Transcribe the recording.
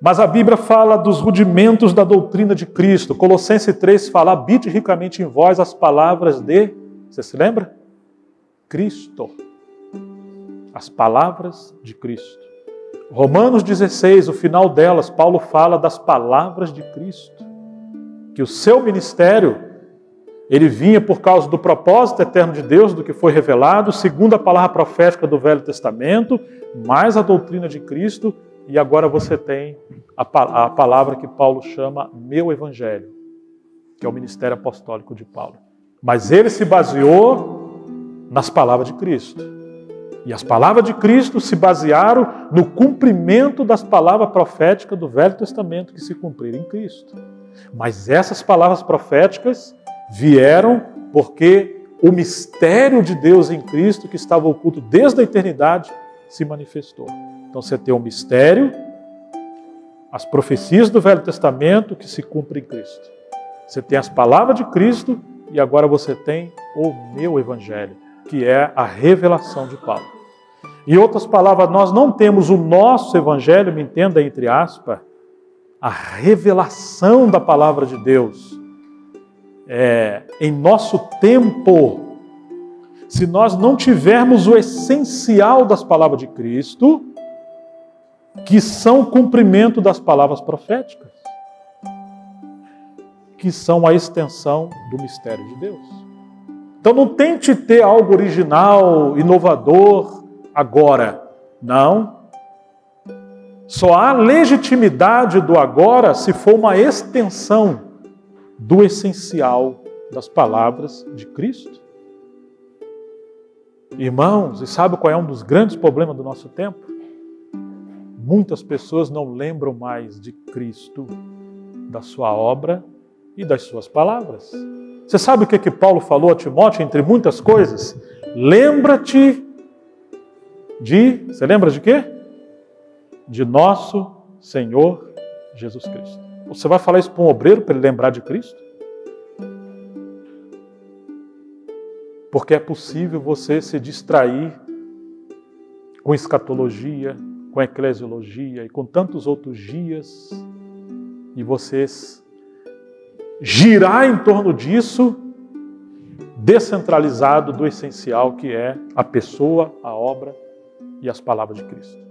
Mas a Bíblia fala dos rudimentos da doutrina de Cristo. Colossenses 3 fala: habite ricamente em vós as palavras de... Você se lembra? Cristo. As palavras de Cristo. Romanos 16, o final delas, Paulo fala das palavras de Cristo. Que o seu ministério, ele vinha por causa do propósito eterno de Deus, do que foi revelado, segundo a palavra profética do Velho Testamento, mais a doutrina de Cristo, e agora você tem a palavra que Paulo chama meu evangelho, que é o ministério apostólico de Paulo. Mas ele se baseou nas palavras de Cristo. E as palavras de Cristo se basearam no cumprimento das palavras proféticas do Velho Testamento que se cumpriram em Cristo. Mas essas palavras proféticas vieram porque o mistério de Deus em Cristo, que estava oculto desde a eternidade, se manifestou. Então você tem o mistério, as profecias do Velho Testamento que se cumprem em Cristo. Você tem as palavras de Cristo e agora você tem o meu evangelho, que é a revelação de Paulo. Em outras palavras, nós não temos o nosso evangelho, me entenda entre aspas, a revelação da palavra de Deus em nosso tempo. Se nós não tivermos o essencial das palavras de Cristo, que são o cumprimento das palavras proféticas, que são a extensão do mistério de Deus. Então não tente ter algo original, inovador agora. Não. Só há legitimidade do agora se for uma extensão do essencial das palavras de Cristo. Irmãos, e sabe qual é um dos grandes problemas do nosso tempo? Muitas pessoas não lembram mais de Cristo, da sua obra e das suas palavras. Você sabe o que Paulo falou a Timóteo, entre muitas coisas? Lembra-te de... Você lembra de quê? De nosso Senhor Jesus Cristo. Você vai falar isso para um obreiro, para ele lembrar de Cristo? Porque é possível você se distrair com escatologia, com eclesiologia e com tantos outros dias, e vocês girar em torno disso, descentralizado do essencial que é a pessoa, a obra e as palavras de Cristo.